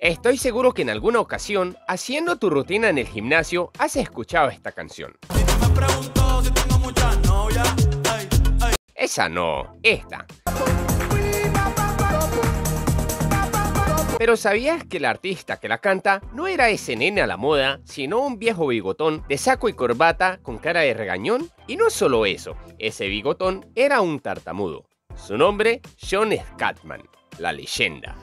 Estoy seguro que en alguna ocasión, haciendo tu rutina en el gimnasio, has escuchado esta canción. Esa no, esta. Pero ¿sabías que el artista que la canta no era ese nene a la moda, sino un viejo bigotón de saco y corbata con cara de regañón? Y no solo eso, ese bigotón era un tartamudo. Su nombre, John Scatman, la leyenda.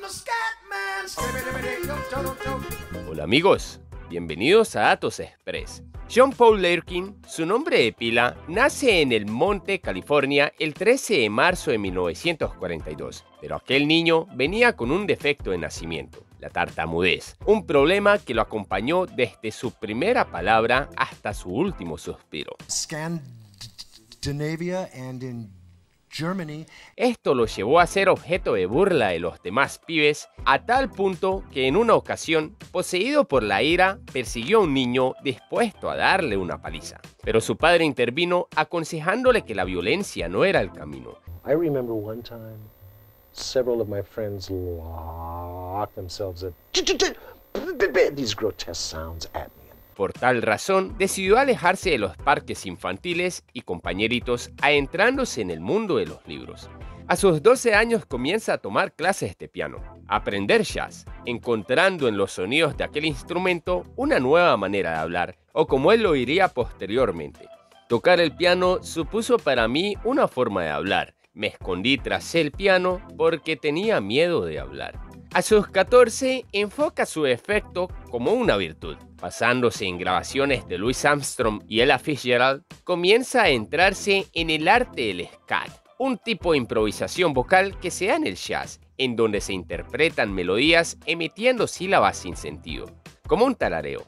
Hola amigos, bienvenidos a Datos Express. John Paul Larkin, su nombre de pila, nace en el Monte, California, el 13 de marzo de 1942. Pero aquel niño venía con un defecto de nacimiento, la tartamudez. Un problema que lo acompañó desde su primera palabra hasta su último suspiro. Scandinavia and in Germany. Esto lo llevó a ser objeto de burla de los demás pibes, a tal punto que en una ocasión, poseído por la ira, persiguió a un niño dispuesto a darle una paliza. Pero su padre intervino aconsejándole que la violencia no era el camino. I remember one time, several of my friends locked themselves at these grotesque sounds at me. Por tal razón, decidió alejarse de los parques infantiles y compañeritos, adentrándose en el mundo de los libros. A sus 12 años comienza a tomar clases de piano, a aprender jazz, encontrando en los sonidos de aquel instrumento una nueva manera de hablar, o como él lo diría posteriormente. Tocar el piano supuso para mí una forma de hablar. Me escondí tras el piano porque tenía miedo de hablar. A sus 14, enfoca su defecto como una virtud. Basándose en grabaciones de Louis Armstrong y Ella Fitzgerald, comienza a entrarse en el arte del scat, un tipo de improvisación vocal que se da en el jazz, en donde se interpretan melodías emitiendo sílabas sin sentido, como un tarareo.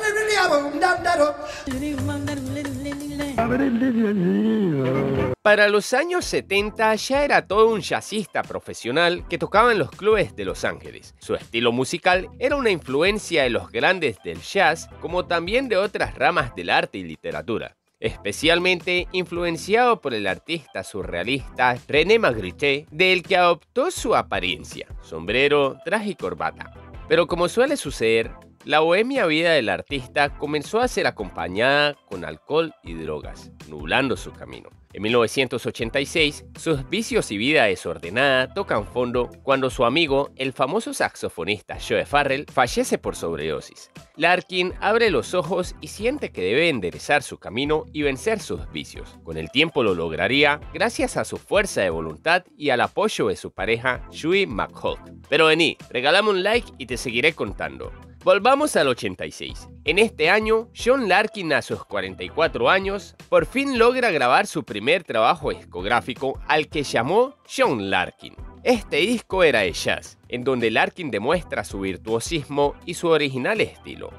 Para los años 70 ya era todo un jazzista profesional que tocaba en los clubes de Los Ángeles. Su estilo musical era una influencia de los grandes del jazz, como también de otras ramas del arte y literatura. Especialmente influenciado por el artista surrealista René Magritte, del que adoptó su apariencia, sombrero, traje y corbata. Pero como suele suceder, la bohemia vida del artista comenzó a ser acompañada con alcohol y drogas, nublando su camino. En 1986, sus vicios y vida desordenada tocan fondo cuando su amigo, el famoso saxofonista Joe Farrell, fallece por sobredosis. Larkin abre los ojos y siente que debe enderezar su camino y vencer sus vicios. Con el tiempo lo lograría gracias a su fuerza de voluntad y al apoyo de su pareja, Julie McHugh. Pero vení, regálame un like y te seguiré contando. Volvamos al 86. En este año, John Larkin, a sus 44 años, por fin logra grabar su primer trabajo discográfico, al que llamó John Larkin. Este disco era de jazz, en donde Larkin demuestra su virtuosismo y su original estilo.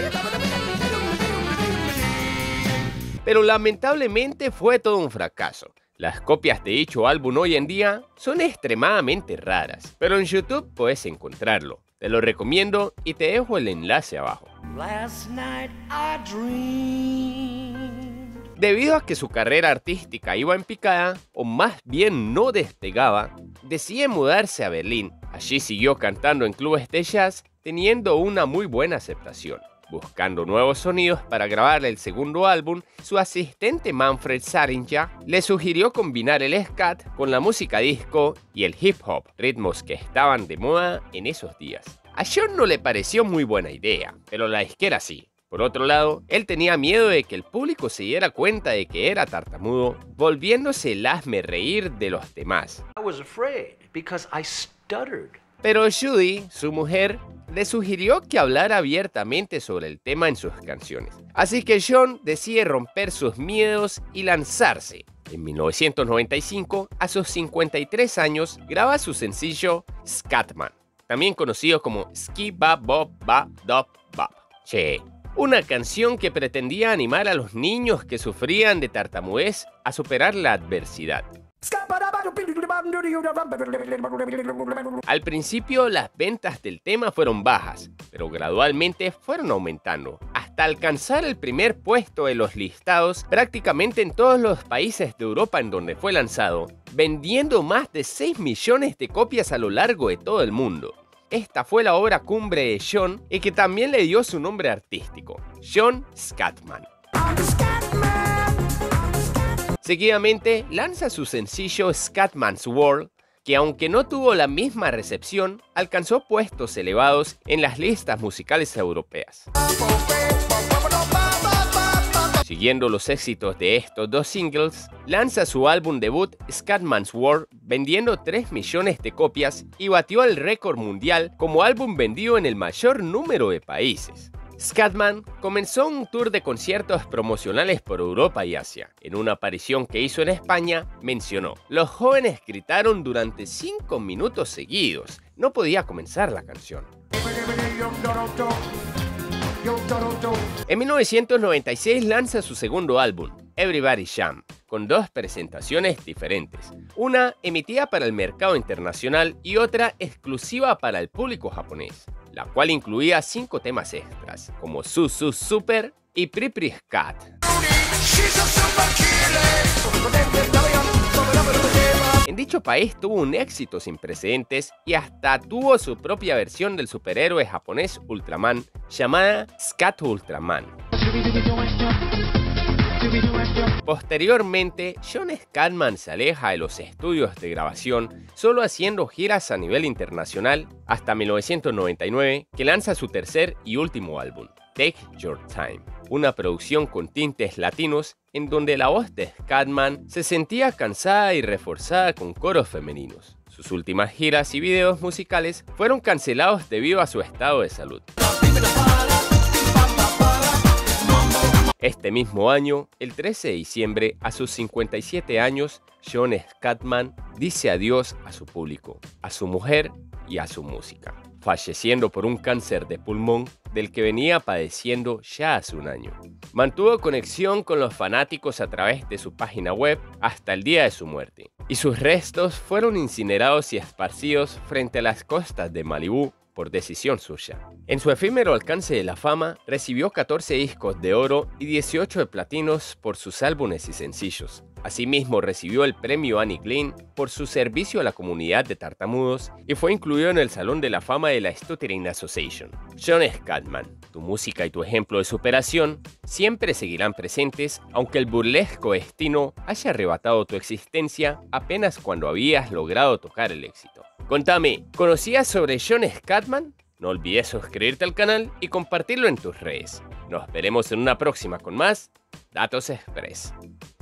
Pero lamentablemente fue todo un fracaso. Las copias de dicho álbum hoy en día son extremadamente raras, pero en YouTube puedes encontrarlo. Te lo recomiendo y te dejo el enlace abajo. Debido a que su carrera artística iba en picada, o más bien no despegaba, decide mudarse a Berlín. Allí siguió cantando en clubes de jazz, teniendo una muy buena aceptación. Buscando nuevos sonidos para grabar el segundo álbum, su asistente Manfred Saringer le sugirió combinar el scat con la música disco y el hip hop, ritmos que estaban de moda en esos días. A John no le pareció muy buena idea, pero la disquera sí. Por otro lado, él tenía miedo de que el público se diera cuenta de que era tartamudo, volviéndose el hazmerreír de los demás. Pero Judy, su mujer, le sugirió que hablara abiertamente sobre el tema en sus canciones. Así que John decide romper sus miedos y lanzarse. En 1995, a sus 53 años, graba su sencillo Scatman, también conocido como Ski Ba Bob Ba Dop Bop. Che, una canción que pretendía animar a los niños que sufrían de tartamudez a superar la adversidad. Al principio las ventas del tema fueron bajas, pero gradualmente fueron aumentando, hasta alcanzar el primer puesto de los listados prácticamente en todos los países de Europa en donde fue lanzado, vendiendo más de 6 millones de copias a lo largo de todo el mundo. esta fue la obra cumbre de John y que también le dio su nombre artístico, John Scatman. Seguidamente lanza su sencillo Scatman's World, que aunque no tuvo la misma recepción, alcanzó puestos elevados en las listas musicales europeas. Siguiendo los éxitos de estos dos singles, lanza su álbum debut Scatman's World vendiendo 3 millones de copias y batió el récord mundial como álbum vendido en el mayor número de países. Scatman comenzó un tour de conciertos promocionales por Europa y Asia. En una aparición que hizo en España, mencionó: "Los jóvenes gritaron durante 5 minutos seguidos. No podía comenzar la canción". En 1996 lanza su segundo álbum, Everybody Jam, con 2 presentaciones diferentes, una emitida para el mercado internacional y otra exclusiva para el público japonés, la cual incluía 5 temas extras, como Su Super y Pri Scat. En dicho país tuvo un éxito sin precedentes y hasta tuvo su propia versión del superhéroe japonés Ultraman, llamada Scat Ultraman. Posteriormente, John Scatman se aleja de los estudios de grabación, solo haciendo giras a nivel internacional, hasta 1999, que lanza su tercer y último álbum, Take Your Time, una producción con tintes latinos en donde la voz de Scatman se sentía cansada y reforzada con coros femeninos. Sus últimas giras y videos musicales fueron cancelados debido a su estado de salud. Este mismo año, el 13 de diciembre, a sus 57 años, John Scatman dice adiós a su público, a su mujer y a su música, falleciendo por un cáncer de pulmón del que venía padeciendo ya hace un año. Mantuvo conexión con los fanáticos a través de su página web hasta el día de su muerte, y sus restos fueron incinerados y esparcidos frente a las costas de Malibú por decisión suya. En su efímero alcance de la fama, recibió 14 discos de oro y 18 de platinos por sus álbumes y sencillos. Asimismo, recibió el premio Annie Glenn por su servicio a la comunidad de tartamudos y fue incluido en el Salón de la Fama de la Stuttering Association. John Scatman, tu música y tu ejemplo de superación siempre seguirán presentes, aunque el burlesco destino haya arrebatado tu existencia apenas cuando habías logrado tocar el éxito. Contame, ¿conocías sobre John Scatman? No olvides suscribirte al canal y compartirlo en tus redes. Nos veremos en una próxima con más Datos Express.